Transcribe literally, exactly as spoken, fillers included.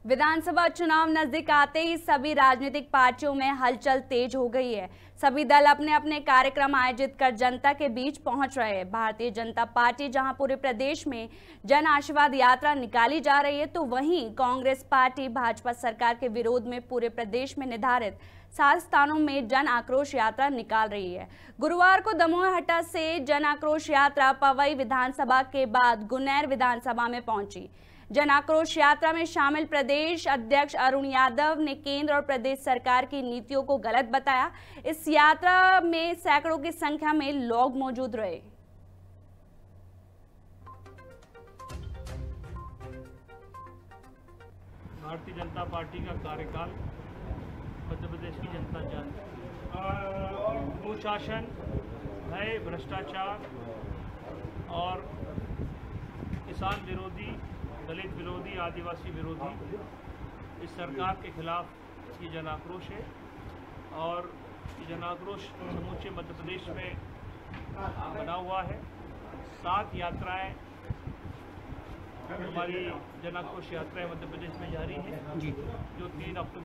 विधानसभा चुनाव नजदीक आते ही सभी राजनीतिक पार्टियों में हलचल तेज हो गई है। सभी दल अपने अपने कार्यक्रम आयोजित कर जनता के बीच पहुंच रहे हैं। भारतीय जनता पार्टी जहां पूरे प्रदेश में जन आशीर्वाद यात्रा निकाली जा रही है, तो वहीं कांग्रेस पार्टी भाजपा सरकार के विरोध में पूरे प्रदेश में निर्धारित सात स्थानों में जन आक्रोश यात्रा निकाल रही है। गुरुवार को दमोहटा से जन आक्रोश यात्रा पवई विधानसभा के बाद गुन्नैर विधानसभा में पहुंची। जन आक्रोश यात्रा में शामिल प्रदेश अध्यक्ष अरुण यादव ने केंद्र और प्रदेश सरकार की नीतियों को गलत बताया। इस यात्रा में सैकड़ों की संख्या में लोग मौजूद रहे। भारतीय जनता पार्टी का कार्यकाल मध्य प्रदेश की जनता जानती है। कुशासन, भय, भ्रष्टाचार और किसान विरोधी, दलित विरोधी, आदिवासी विरोधी इस सरकार के खिलाफ ये जन आक्रोश है। और ये जन आक्रोश समूचे मध्य प्रदेश में बना हुआ है। सात यात्राएं हमारी जन आक्रोश यात्राएं मध्य प्रदेश में जारी हैं, जो तीन अक्टूबर